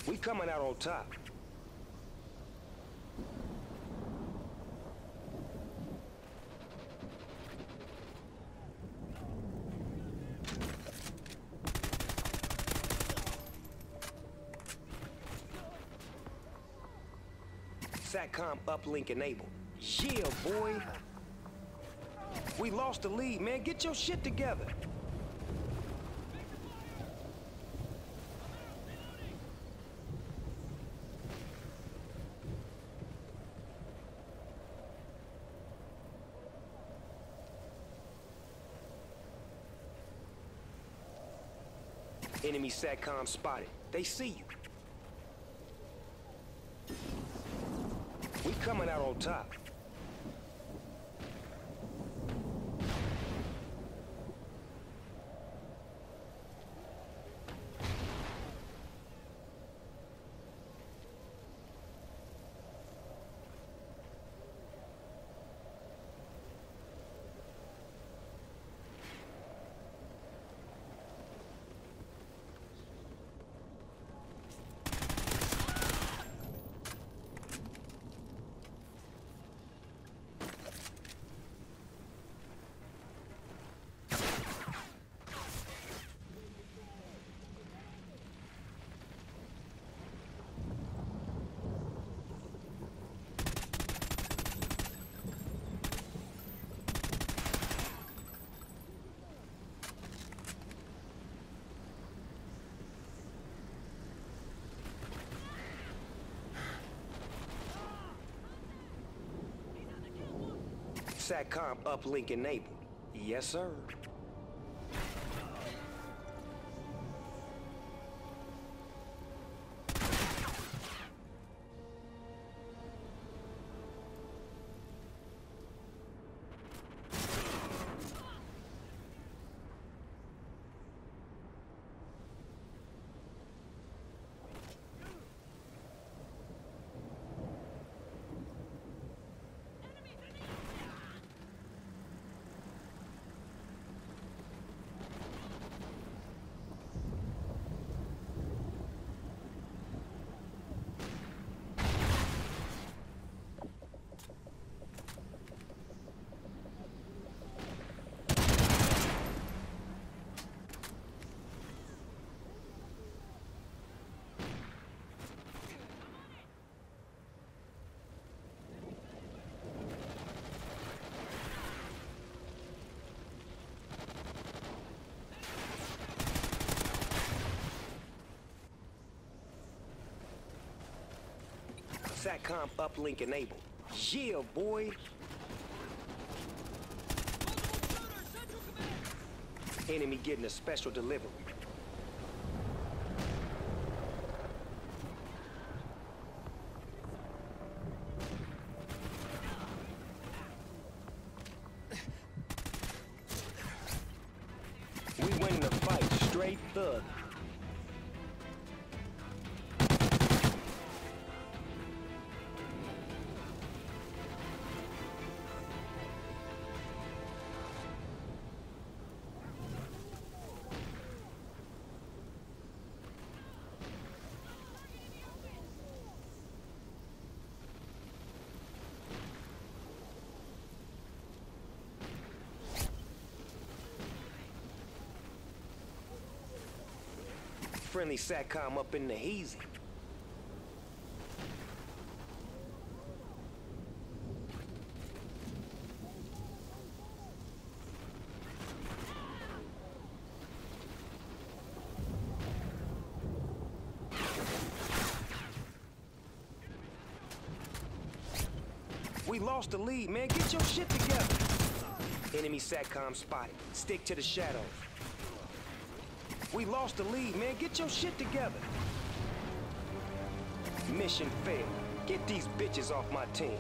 We coming out on top. SATCOM uplink enabled. Yeah, boy. We lost the lead, man. Get your shit together. Enemy SATCOM spotted. They see you. We coming out on top. SATCOM uplink enabled. Yes, sir. SATCOM uplink enabled. Yeah, boy. Enemy getting a special delivery. We winning the fight, straight thug. Friendly SATCOM up in the hazy. We lost the lead, man. Get your shit together. Enemy SATCOM spotted. Stick to the shadows. We lost the lead, man. Get your shit together. Mission failed. Get these bitches off my team.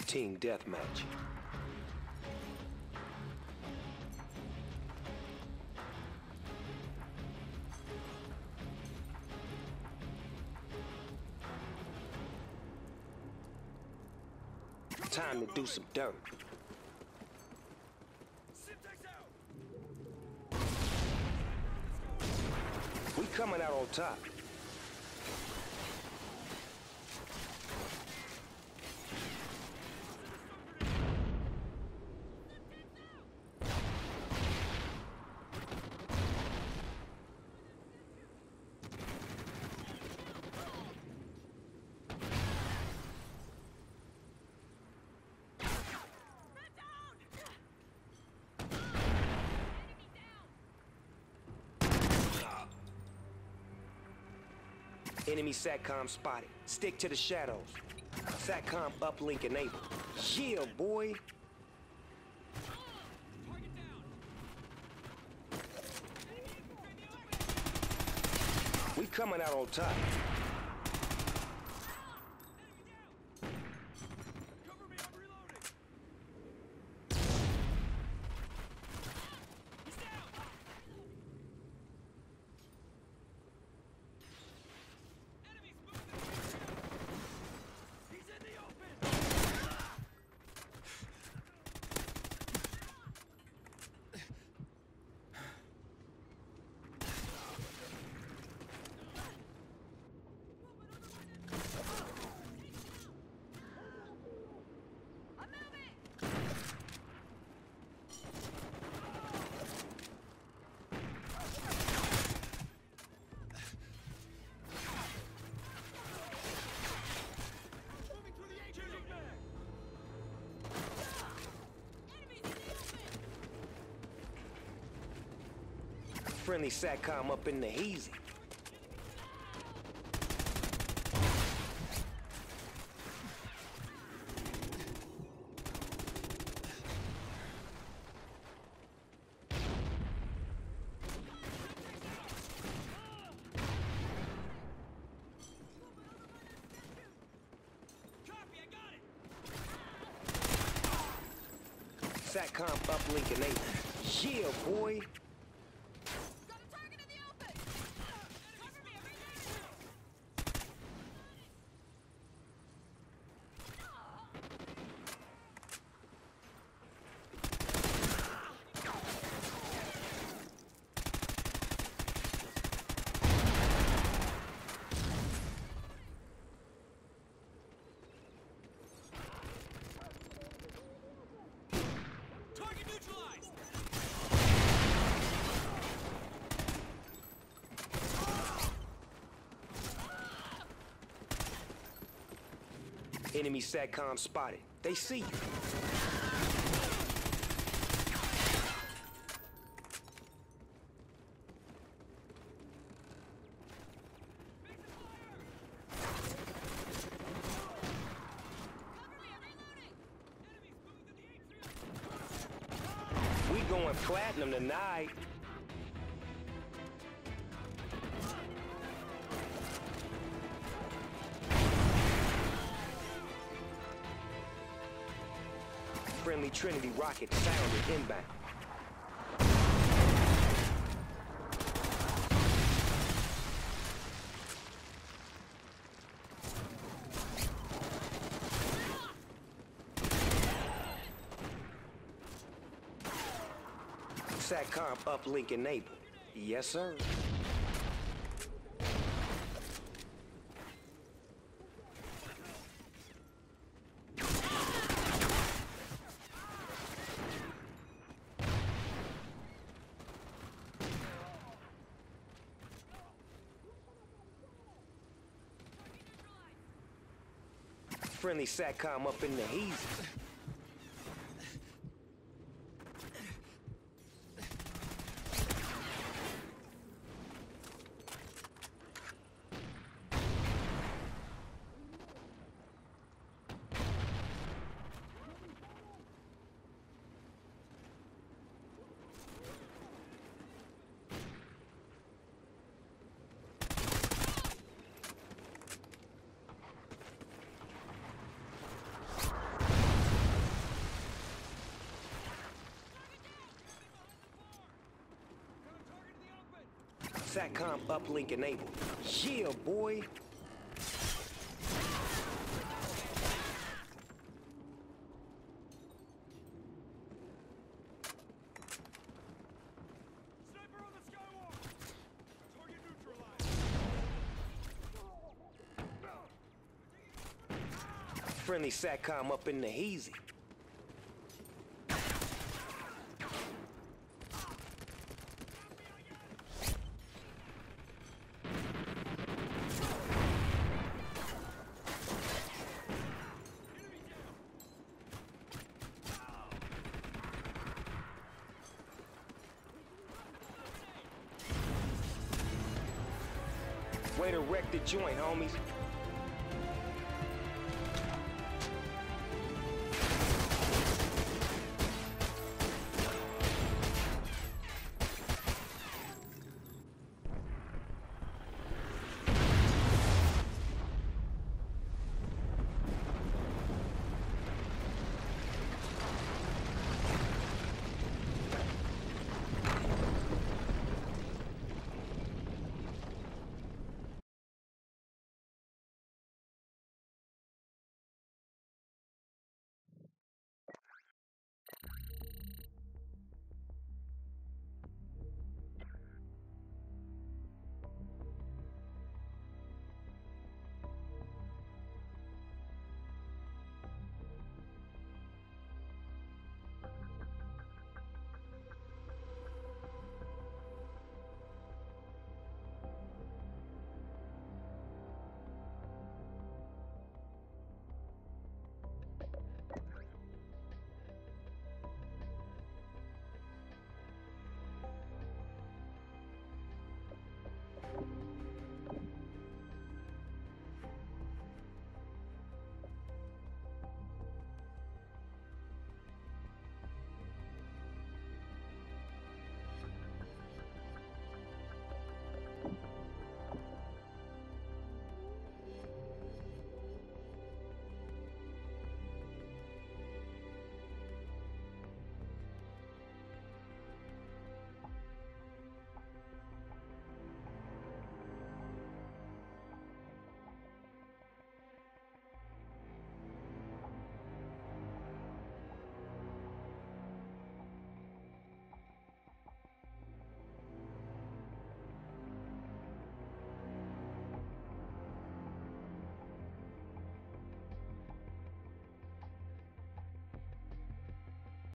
Team deathmatch. Time to do some dirt. We coming out on top. Enemy SATCOM spotted. Stick to the shadows. SATCOM uplink enabled. Yeah, boy. We coming out on top. Friendly SATCOM up in the hazy. SATCOM uplink enabled. Yeah, boy. Enemy SATCOM spotted. They see you. We going platinum tonight. Friendly Trinity rocket sounded inbound. SATCOM uplink enabled. Yes, sir. Friendly SATCOM up in the hazy. SATCOM uplink enabled. Yeah, boy. Sniper on the skywalk! Target neutralized! Friendly SATCOM up in the hazy. Way to wreck the joint, homies.